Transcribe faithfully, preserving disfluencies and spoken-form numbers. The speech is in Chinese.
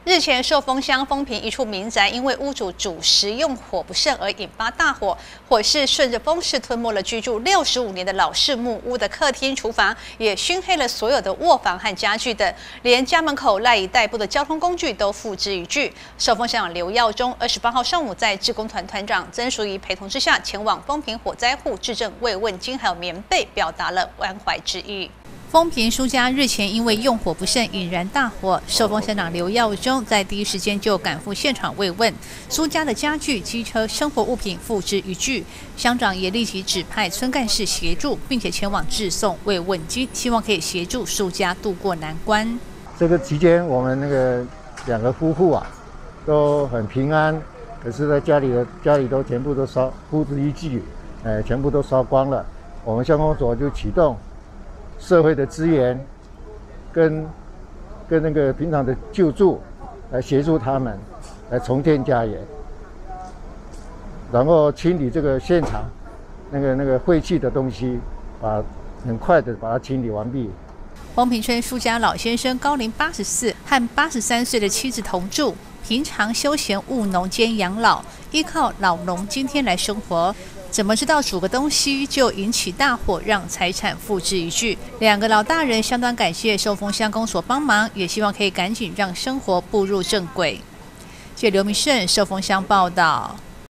日前，寿丰乡丰平一处民宅因为屋主主食用火不慎而引发大火，火势顺着风势吞没了居住六十五年的老式木屋的客厅、厨房，也熏黑了所有的卧房和家具等，连家门口赖以代步的交通工具都付之一炬。寿丰乡长刘耀中二十八号上午在志工团团长曾淑仪陪同之下，前往丰平火灾户致赠慰问金还有棉被，表达了关怀之意。 丰平苏家日前因为用火不慎引燃大火，寿丰乡长刘耀中在第一时间就赶赴现场慰问，苏家的家具、机车、生活物品付之一炬。乡长也立即指派村干事协助，并且前往致送慰问金，希望可以协助苏家渡过难关。 这个期间，我们那个两个夫妇啊，都很平安，可是呢，家里的家里都全部都烧，付之一炬，呃，全部都烧光了。我们乡公所就启动 社会的资源跟跟那个平常的救助，来协助他们来重建家园，然后清理这个现场那个那个废弃的东西，把很快的把它清理完毕。 丰平村苏家老先生高龄八十四，和八十三岁的妻子同住，平常休闲务农兼养老，依靠老农今天来生活。 怎么知道煮个东西就引起大火，让财产付之一炬？两个老大人相当感谢寿丰乡公所帮忙，也希望可以赶紧让生活步入正轨。记者刘明胜，寿丰乡报道。